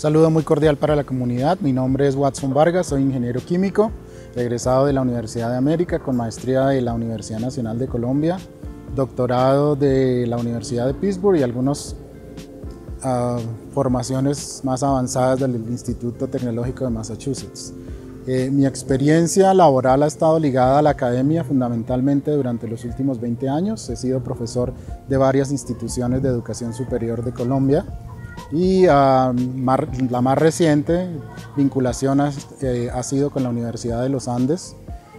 saludo muy cordial para la comunidad. Mi nombre es Watson Vargas, soy ingeniero químico, egresado de la Universidad de América con maestría de la Universidad Nacional de Colombia, doctorado de la Universidad de Pittsburgh y algunas formaciones más avanzadas del Instituto Tecnológico de Massachusetts. Mi experiencia laboral ha estado ligada a la academia fundamentalmente durante los últimos 20 años. He sido profesor de varias instituciones de educación superior de Colombia y la más reciente vinculación ha sido con la Universidad de los Andes.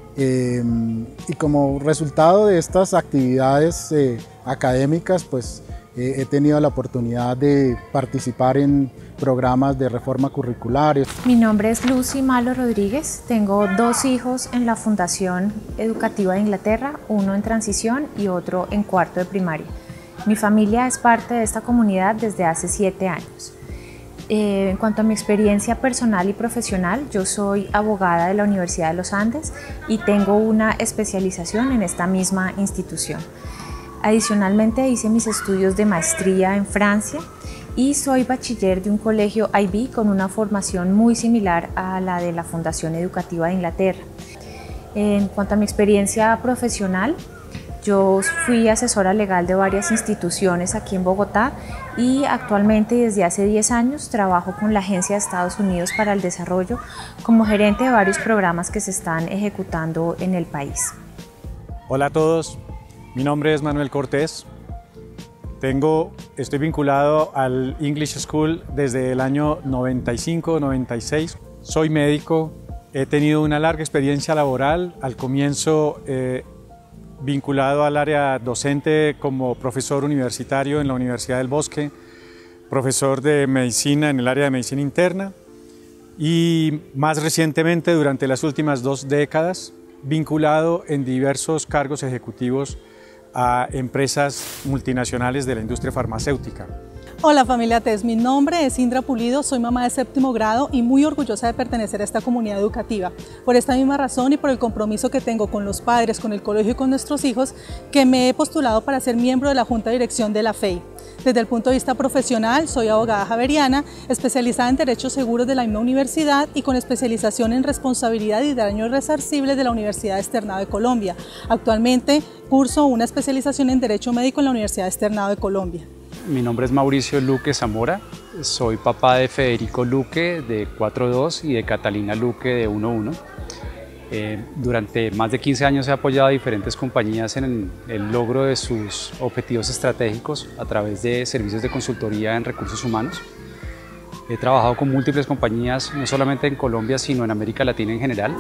Y como resultado de estas actividades académicas, pues he tenido la oportunidad de participar en programas de reforma curricular. Mi nombre es Lucy Malo Rodríguez, tengo 2 hijos en la Fundación Educativa de Inglaterra, uno en transición y otro en cuarto de primaria. Mi familia es parte de esta comunidad desde hace 7 años. En cuanto a mi experiencia personal y profesional, yo soy abogada de la Universidad de los Andes y tengo una especialización en esta misma institución. Adicionalmente hice mis estudios de maestría en Francia y soy bachiller de un colegio IB con una formación muy similar a la de la Fundación Educativa de Inglaterra. En cuanto a mi experiencia profesional, yo fui asesora legal de varias instituciones aquí en Bogotá y actualmente desde hace 10 años trabajo con la Agencia de Estados Unidos para el Desarrollo como gerente de varios programas que se están ejecutando en el país. Hola a todos, mi nombre es Manuel Cortés. Estoy vinculado al English School desde el año 95-96. Soy médico, he tenido una larga experiencia laboral. Al comienzo vinculado al área docente como profesor universitario en la Universidad del Bosque, profesor de medicina en el área de medicina interna y más recientemente durante las últimas 2 décadas vinculado en diversos cargos ejecutivos a empresas multinacionales de la industria farmacéutica. Hola familia TES, mi nombre es Indra Pulido, soy mamá de 7º grado y muy orgullosa de pertenecer a esta comunidad educativa. Por esta misma razón y por el compromiso que tengo con los padres, con el colegio y con nuestros hijos, que me he postulado para ser miembro de la Junta de Dirección de la FEI. Desde el punto de vista profesional, soy abogada javeriana, especializada en derechos seguros de la misma universidad y con especialización en responsabilidad y daños resarcibles de la Universidad Externado de Colombia. Actualmente curso una especialización en Derecho Médico en la Universidad Externado de Colombia. Mi nombre es Mauricio Luque Zamora, soy papá de Federico Luque de 4.2 y de Catalina Luque de 1.1. Durante más de 15 años he apoyado a diferentes compañías en el logro de sus objetivos estratégicos a través de servicios de consultoría en recursos humanos. He trabajado con múltiples compañías, no solamente en Colombia, sino en América Latina en general.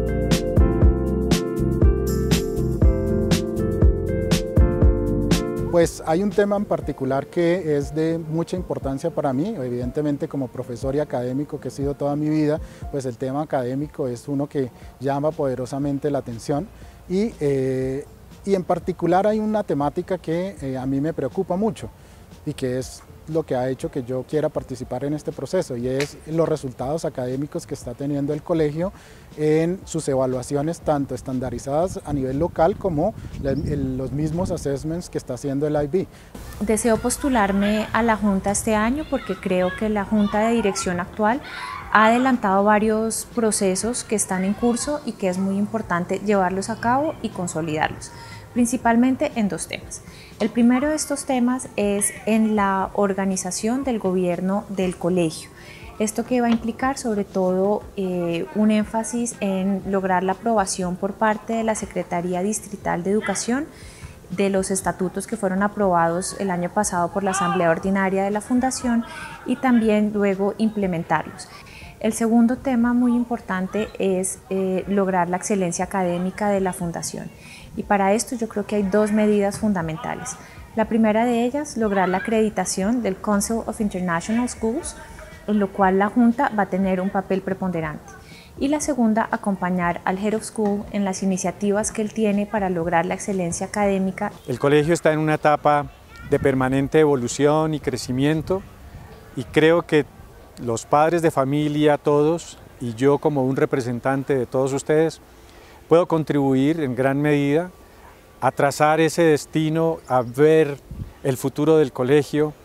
Pues hay un tema en particular que es de mucha importancia para mí, evidentemente como profesor y académico que he sido toda mi vida, pues el tema académico es uno que llama poderosamente la atención y en particular hay una temática que a mí me preocupa mucho y que es lo que ha hecho que yo quiera participar en este proceso y es los resultados académicos que está teniendo el colegio en sus evaluaciones tanto estandarizadas a nivel local como los mismos assessments que está haciendo el IB. Deseo postularme a la Junta este año porque creo que la Junta de Dirección actual ha adelantado varios procesos que están en curso y que es muy importante llevarlos a cabo y consolidarlos, principalmente en 2 temas. El primero de estos temas es en la organización del gobierno del colegio. Esto que va a implicar sobre todo un énfasis en lograr la aprobación por parte de la Secretaría Distrital de Educación de los estatutos que fueron aprobados el año pasado por la Asamblea Ordinaria de la Fundación y también luego implementarlos. El segundo tema muy importante es lograr la excelencia académica de la Fundación. Y para esto yo creo que hay 2 medidas fundamentales. La primera de ellas, lograr la acreditación del Council of International Schools, en lo cual la Junta va a tener un papel preponderante. Y la segunda, acompañar al Head of School en las iniciativas que él tiene para lograr la excelencia académica. El colegio está en una etapa de permanente evolución y crecimiento y creo que los padres de familia, todos, y yo como un representante de todos ustedes, puedo contribuir en gran medida a trazar ese destino, a ver el futuro del colegio,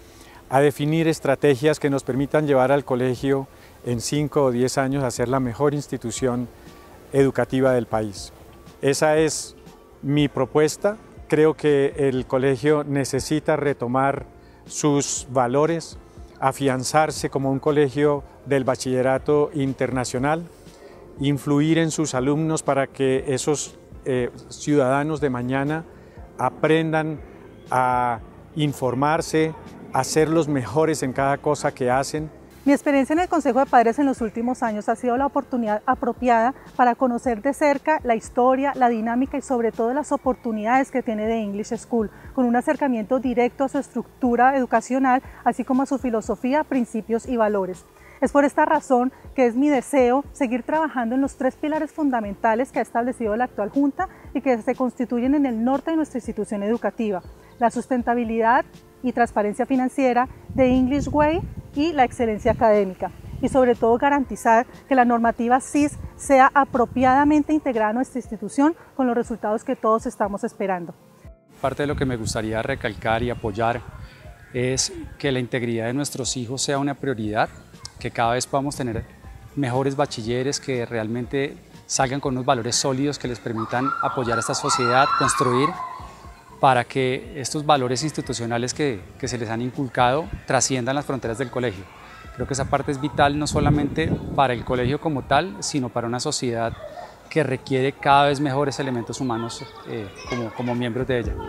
a definir estrategias que nos permitan llevar al colegio en 5 o 10 años a ser la mejor institución educativa del país. Esa es mi propuesta. Creo que el colegio necesita retomar sus valores, afianzarse como un colegio del bachillerato internacional, influir en sus alumnos para que esos ciudadanos de mañana aprendan a informarse, a ser los mejores en cada cosa que hacen. Mi experiencia en el Consejo de Padres en los últimos años ha sido la oportunidad apropiada para conocer de cerca la historia, la dinámica y sobre todo las oportunidades que tiene The English School, con un acercamiento directo a su estructura educacional, así como a su filosofía, principios y valores. Es por esta razón que es mi deseo seguir trabajando en los 3 pilares fundamentales que ha establecido la actual Junta y que se constituyen en el norte de nuestra institución educativa: la sustentabilidad y transparencia financiera, The English Way y la excelencia académica. Y sobre todo garantizar que la normativa SIS sea apropiadamente integrada a nuestra institución con los resultados que todos estamos esperando. Parte de lo que me gustaría recalcar y apoyar es que la integridad de nuestros hijos sea una prioridad, que cada vez podamos tener mejores bachilleres que realmente salgan con unos valores sólidos que les permitan apoyar a esta sociedad, construir, para que estos valores institucionales que se les han inculcado trasciendan las fronteras del colegio. Creo que esa parte es vital no solamente para el colegio como tal, sino para una sociedad que requiere cada vez mejores elementos humanos como miembros de ella.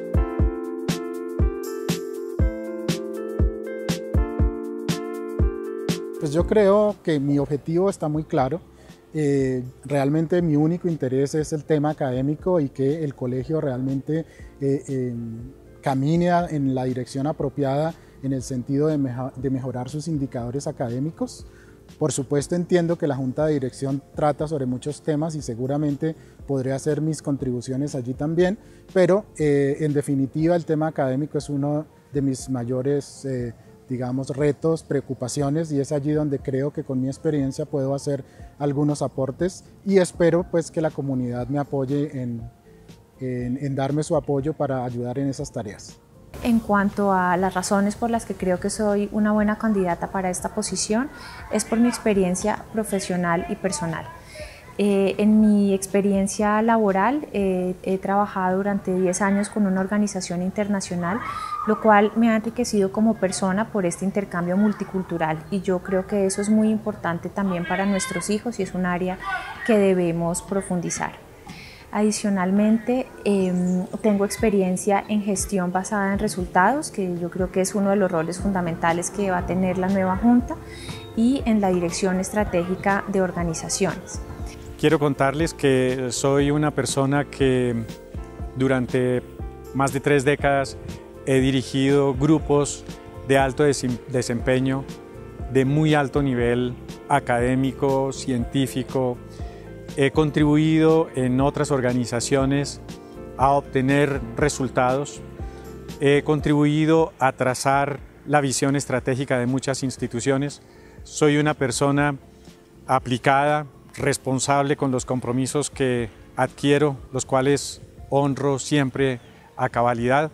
Pues yo creo que mi objetivo está muy claro. Realmente mi único interés es el tema académico y que el colegio realmente camine en la dirección apropiada en el sentido de mejorar sus indicadores académicos. Por supuesto entiendo que la Junta de Dirección trata sobre muchos temas y seguramente podré hacer mis contribuciones allí también, pero en definitiva el tema académico es uno de mis mayores digamos, retos, preocupaciones, y es allí donde creo que con mi experiencia puedo hacer algunos aportes y espero pues que la comunidad me apoye en darme su apoyo para ayudar en esas tareas. En cuanto a las razones por las que creo que soy una buena candidata para esta posición, es por mi experiencia profesional y personal. En mi experiencia laboral he trabajado durante 10 años con una organización internacional, lo cual me ha enriquecido como persona por este intercambio multicultural, y yo creo que eso es muy importante también para nuestros hijos y es un área que debemos profundizar. Adicionalmente, tengo experiencia en gestión basada en resultados, que yo creo que es uno de los roles fundamentales que va a tener la nueva Junta, y en la dirección estratégica de organizaciones. Quiero contarles que soy una persona que durante más de 3 décadas he dirigido grupos de alto desempeño, de muy alto nivel académico, científico. He contribuido en otras organizaciones a obtener resultados. He contribuido a trazar la visión estratégica de muchas instituciones. Soy una persona aplicada, responsable con los compromisos que adquiero, los cuales honro siempre a cabalidad,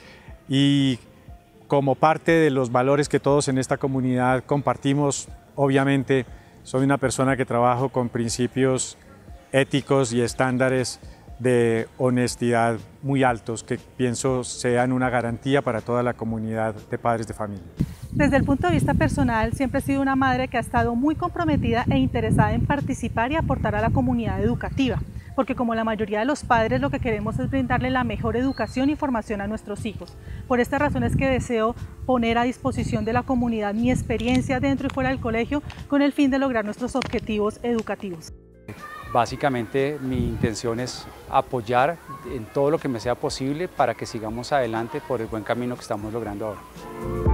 y como parte de los valores que todos en esta comunidad compartimos, obviamente soy una persona que trabajo con principios éticos y estándares de honestidad muy altos que pienso sean una garantía para toda la comunidad de padres de familia. Desde el punto de vista personal, siempre he sido una madre que ha estado muy comprometida e interesada en participar y aportar a la comunidad educativa, porque como la mayoría de los padres lo que queremos es brindarle la mejor educación y formación a nuestros hijos. Por esta razón es que deseo poner a disposición de la comunidad mi experiencia dentro y fuera del colegio con el fin de lograr nuestros objetivos educativos. Básicamente mi intención es apoyar en todo lo que me sea posible para que sigamos adelante por el buen camino que estamos logrando ahora.